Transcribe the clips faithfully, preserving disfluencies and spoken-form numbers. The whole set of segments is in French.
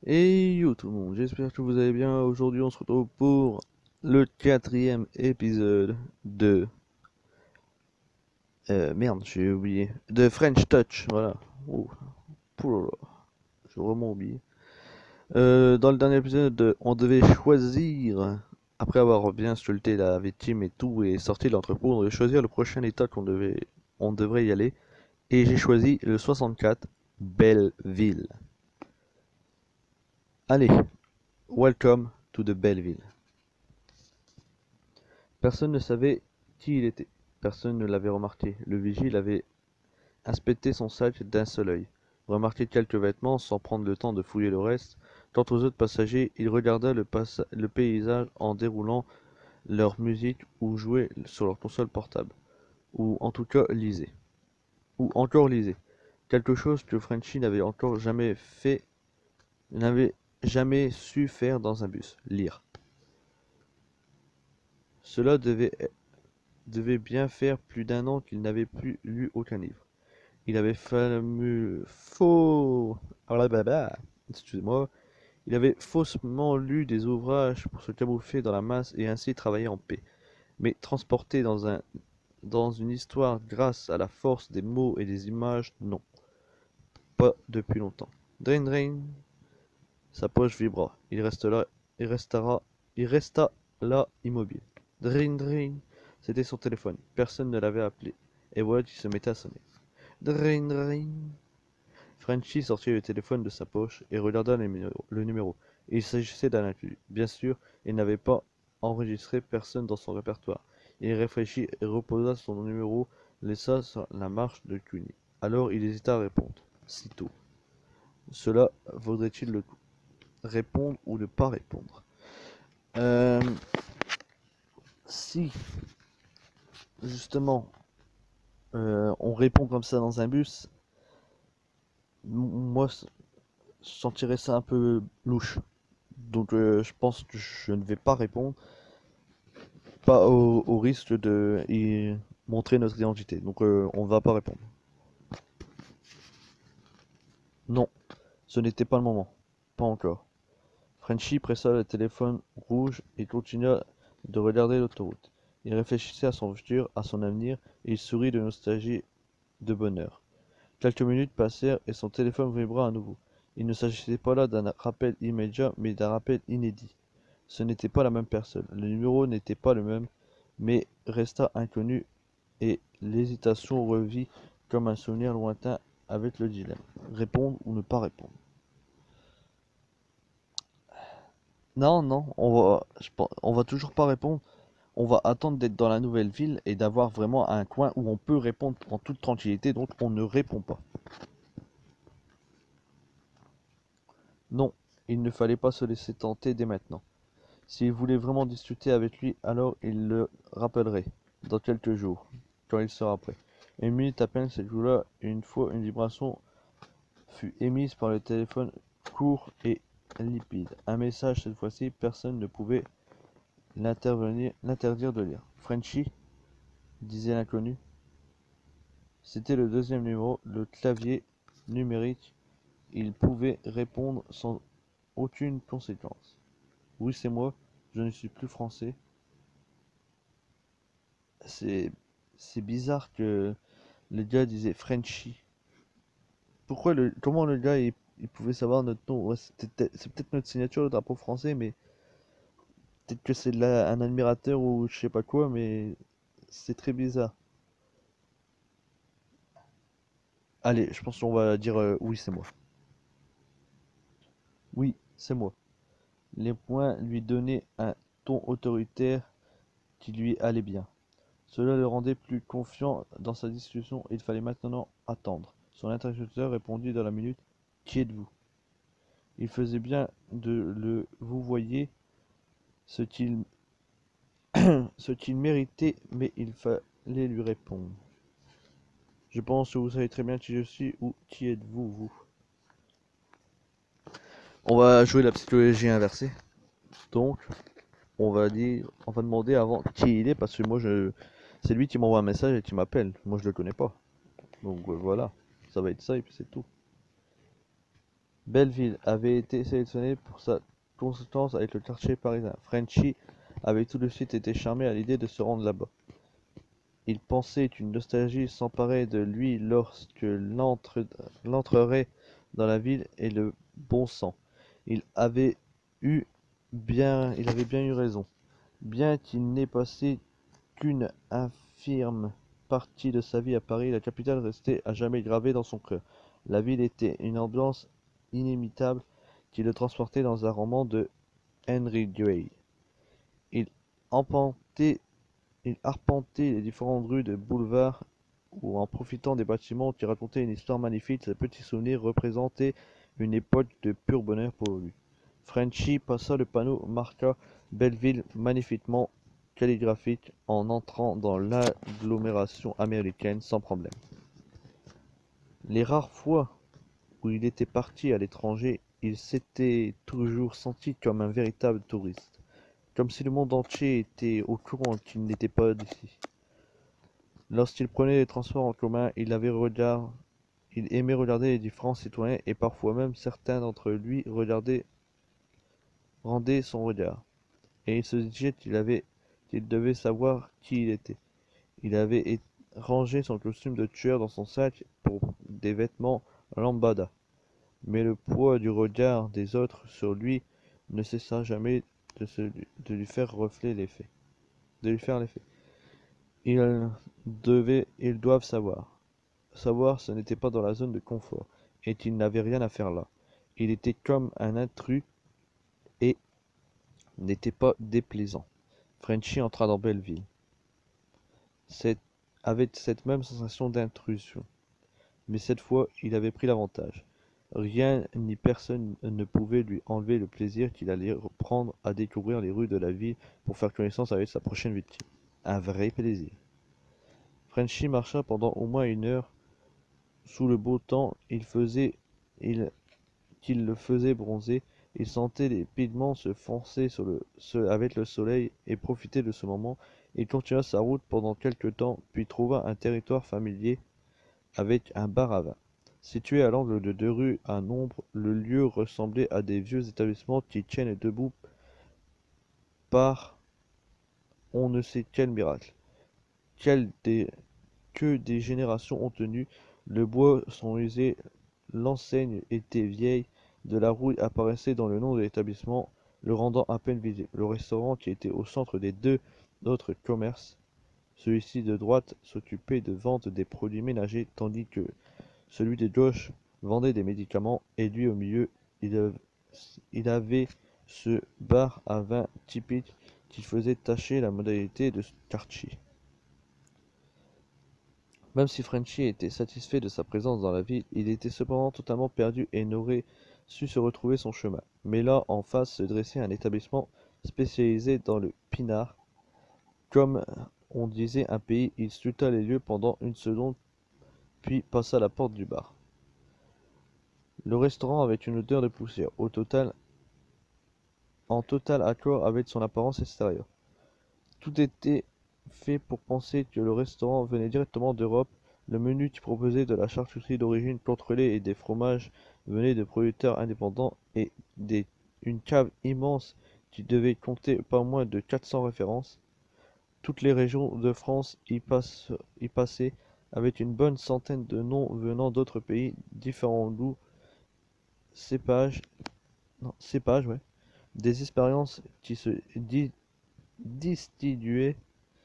Et yo tout le monde, j'espère que vous allez bien. Aujourd'hui on se retrouve pour le quatrième épisode de... Euh, merde, j'ai oublié. De French Touch, voilà. Oh, poulala, j'ai vraiment oublié. Euh, dans le dernier épisode, de- on devait choisir, après avoir bien sculpté la victime et tout, et sorti de l'entrepôt, on devait choisir le prochain état qu'on devait, on devrait y aller. Et j'ai choisi le soixante-quatre, Belleville. Allez, welcome to the Belleville. Personne ne savait qui il était. Personne ne l'avait remarqué. Le vigile avait inspecté son sac d'un seul œil, remarqué quelques vêtements sans prendre le temps de fouiller le reste. Quant aux autres passagers, il regarda le, le paysage en déroulant leur musique ou jouaient sur leur console portable, ou en tout cas lisaient, ou encore lisaient. Quelque chose que Frenchy n'avait encore jamais fait, n'avait jamais su faire dans un bus, lire. Cela devait devait bien faire plus d'un an qu'il n'avait plus lu aucun livre. Il avait fameux faux excusez-moi, il avait faussement lu des ouvrages pour se camoufler dans la masse et ainsi travailler en paix. Mais transporté dans un dans une histoire grâce à la force des mots et des images, non, pas depuis longtemps. Drain drain, sa poche vibra. Il resta là, il restera, il resta là immobile. Drain drain, c'était son téléphone. Personne ne l'avait appelé. Et voilà qu'il se mettait à sonner. Drain drain. Frenchy sortit le téléphone de sa poche et regarda le numéro. Le numéro. Il s'agissait d'un inconnu. Bien sûr, il n'avait pas enregistré personne dans son répertoire. Il réfléchit et reposa son numéro, laissa sur la marche de Cuny. Alors il hésita à répondre. Sitôt. Cela vaudrait-il le coup? Répondre ou ne pas répondre? Euh, si, justement, euh, on répond comme ça dans un bus, moi, je sentirais ça un peu louche. Donc, euh, je pense que je ne vais pas répondre, pas au, au risque de y montrer notre identité. Donc, euh, on va pas répondre. Non, ce n'était pas le moment. Pas encore. Frenchy pressa le téléphone rouge et continua de regarder l'autoroute. Il réfléchissait à son futur, à son avenir, et il sourit de nostalgie, de bonheur. Quelques minutes passèrent et son téléphone vibra à nouveau. Il ne s'agissait pas là d'un rappel immédiat, mais d'un rappel inédit. Ce n'était pas la même personne. Le numéro n'était pas le même, mais resta inconnu et l'hésitation revit comme un souvenir lointain avec le dilemme. Répondre ou ne pas répondre. Non, non, on va, je pense- on va toujours pas répondre. On va attendre d'être dans la nouvelle ville et d'avoir vraiment un coin où on peut répondre en toute tranquillité, donc on ne répond pas. Non, il ne fallait pas se laisser tenter dès maintenant. S'il voulait vraiment discuter avec lui, alors il le rappellerait, dans quelques jours, quand il sera prêt. Une minute à peine s'écoula, et une fois une vibration fut émise par le téléphone court et limpide. Un message cette fois-ci, personne ne pouvait l'intervenir, l'interdire de lire. Frenchy, disait l'inconnu. C'était le deuxième numéro, le clavier numérique. Il pouvait répondre sans aucune conséquence. Oui, c'est moi, je ne suis plus français. C'est c'est bizarre que le gars disait Frenchy. Pourquoi le comment le gars il, il pouvait savoir notre nom? Ouais, c'est peut-être c'est peut-être notre signature le drapeau français, mais peut-être que c'est de la- un admirateur ou je sais pas quoi, mais c'est très bizarre. Allez, je pense qu'on va dire euh, oui, c'est moi. Oui, c'est moi. Les points lui donnaient un ton autoritaire qui lui allait bien. Cela le rendait plus confiant dans sa discussion et il fallait maintenant attendre. Son interlocuteur répondit dans la minute. Qui êtes-vous? Il faisait bien de le vous voyez ce qu'il ce qu'il méritait, mais il fallait lui répondre. Je pense que vous savez très bien qui je suis ou qui êtes-vous, vous. On va jouer la psychologie inversée. Donc, on va dire, on va demander avant qui il est parce que moi je, c'est lui qui m'envoie un message et qui m'appelle. Moi je le connais pas. Donc euh, voilà, ça va être ça et puis c'est tout. Belleville avait été sélectionné pour sa consistance avec le quartier parisien. Frenchy avait tout de suite été charmé à l'idée de se rendre là-bas. Il pensait une nostalgie s'emparer de lui lorsque l'entre- l'entrerait dans la ville et le bon sang. Il avait eu bien, il avait bien eu raison. Bien qu'il n'ait passé qu'une infirme partie de sa vie à Paris, la capitale restait à jamais gravée dans son cœur. La ville était une ambiance inimitable qui le transportait dans un roman de Henry Gray. Il emportait Il arpentait les différentes rues de boulevard où, en profitant des bâtiments qui racontaient une histoire magnifique, ces petits souvenirs représentaient une époque de pur bonheur pour lui. Frenchy passa le panneau, marqua Belleville magnifiquement calligraphique en entrant dans l'agglomération américaine sans problème. Les rares fois où il était parti à l'étranger, il s'était toujours senti comme un véritable touriste, comme si le monde entier était au courant qu'il n'était pas d'ici. Lorsqu'il prenait les transports en commun, il avait regard, il aimait regarder les différents citoyens et parfois même certains d'entre lui regardaient, rendaient son regard. Et il se disait qu'il avait, qu'il devait savoir qui il était. Il avait é- rangé son costume de tueur dans son sac pour des vêtements lambada. Mais le poids du regard des autres sur lui ne cessa jamais de, se- de lui faire refléter l'effet, de lui faire l'effet. Ils devaient, ils doivent savoir. Savoir, ce n'était pas dans la zone de confort, et qu'il n'avait rien à faire là. Il était comme un intrus et n'était pas déplaisant. Frenchy entra dans Belleville, cette- avec cette même sensation d'intrusion. Mais cette fois, il avait pris l'avantage. Rien ni personne ne pouvait lui enlever le plaisir qu'il allait reprendre à découvrir les rues de la ville pour faire connaissance avec sa prochaine victime. Un vrai plaisir. Frenchy marcha pendant au moins une heure sous le beau temps. Il faisait, il qu'il le faisait bronzer. Il sentait les pigments se foncer sur le, se- avec le soleil et profitait de ce moment. Il continua sa route pendant quelque temps, puis trouva un territoire familier avec un bar à vin. Situé à l'angle de deux rues à nombre, le lieu ressemblait à des vieux établissements qui tiennent debout par on ne sait quel miracle. Quel des, que des générations ont tenu, le bois sont usés, l'enseigne était vieille, de la rouille apparaissait dans le nom de l'établissement, le rendant à peine visible. Le restaurant, qui était au centre des deux autres commerces, celui-ci de droite s'occupait de vente des produits ménagers, tandis que celui de gauche vendait des médicaments, et lui au milieu, il, av- il avait ce bar à vin typique qui faisait tacher la modalité de ce quartier. Même si Frenchy était satisfait de sa présence dans la ville, il était cependant totalement perdu et n'aurait su se retrouver son chemin. Mais là, en face, se dressait un établissement spécialisé dans le pinard. Comme on disait un pays, il scruta les lieux pendant une seconde, puis passa la porte du bar. Le restaurant avait une odeur de poussière, au total, en total accord avec son apparence extérieure. Tout était fait pour penser que le restaurant venait directement d'Europe. Le menu qui proposait de la charcuterie d'origine contrôlée et des fromages venait de producteurs indépendants et des- une cave immense qui devait compter pas moins de quatre cents références. Toutes les régions de France y, passe- y passaient, avec une bonne centaine de noms venant d'autres pays, différents goûts, cépages, non, cépages, ouais, des expériences qui se di- distillaient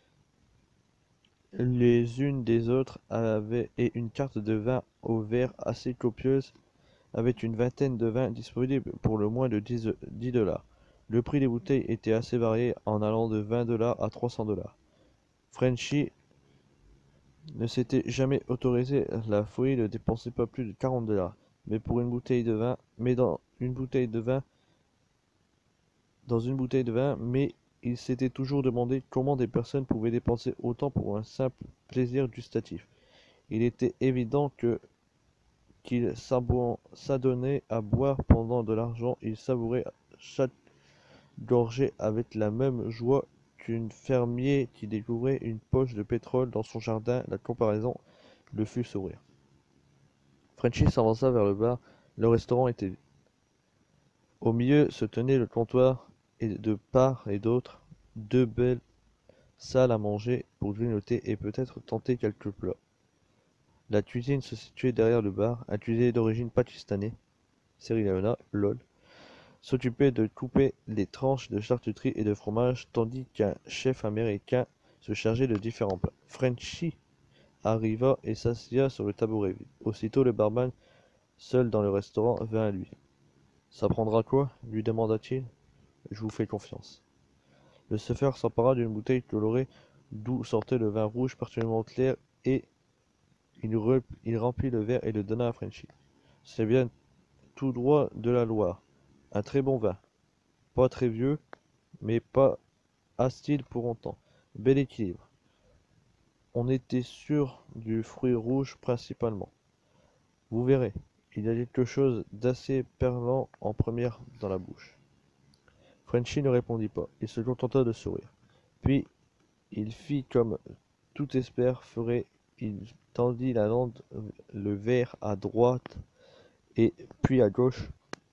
les unes des autres avaient et une carte de vin au verre assez copieuse, avec une vingtaine de vins disponibles pour le moins de dix dollars. Le prix des bouteilles était assez varié, en allant de vingt dollars à trois cents dollars. Frenchy ne s'était jamais autorisé la folie de dépenser pas plus de quarante dollars. Mais pour une bouteille de vin, mais dans une bouteille de vin, dans une bouteille de vin, mais il s'était toujours demandé comment des personnes pouvaient dépenser autant pour un simple plaisir gustatif. Il était évident que qu'il s'adonnait à boire pendant de l'argent. Il savourait chaque gorgée avec la même joie qu'un fermier qui découvrait une poche de pétrole dans son jardin. La comparaison le fit sourire. Frenchy s'avança vers le bar. Le restaurant était Au milieu se tenait le comptoir et de part et d'autre, deux belles salles à manger pour grignoter et peut-être tenter quelques plats. La cuisine se situait derrière le bar. Un cuisinier d'origine pakistanais, Cyril Hanouna, lol, s'occupait de couper les tranches de charcuterie et de fromage, tandis qu'un chef américain se chargeait de différents plats. Frenchy arriva et s'assia sur le tabouret vide. Aussitôt le barman, seul dans le restaurant, vint à lui. Ça prendra quoi? Lui demanda-t-il. Je vous fais confiance. Le chauffeur s'empara d'une bouteille colorée d'où sortait le vin rouge particulièrement clair et il, re- il remplit le verre et le donna à Frenchy. C'est bien tout droit de la Loire. Un très bon vin. Pas très vieux, mais pas acide pour autant. Bel équilibre. On était sûr du fruit rouge principalement. Vous verrez, il y a quelque chose d'assez perlant en première dans la bouche. Frenchy ne répondit pas. Il se contenta de sourire. Puis, il fit comme tout espère ferait. Il tendit la langue, le verre à droite et puis à gauche.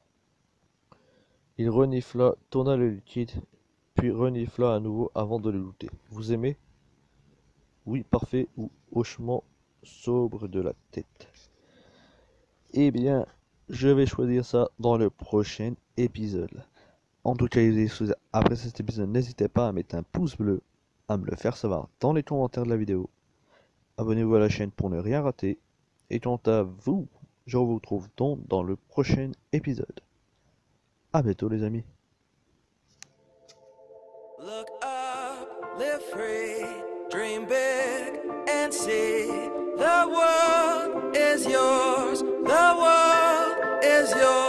Il renifla, tourna le liquide, puis renifla à nouveau avant de le goûter. Vous aimez? Oui, parfait, ou hochement sobre de la tête. Eh bien, je vais choisir ça dans le prochain épisode. En tout cas, les choses après cet épisode, n'hésitez pas à mettre un pouce bleu, à me le faire savoir dans les commentaires de la vidéo. Abonnez-vous à la chaîne pour ne rien rater. Et quant à vous, je vous retrouve donc dans le prochain épisode. À bientôt les amis. Look up, live free, dream big and see the world is yours. The world is yours.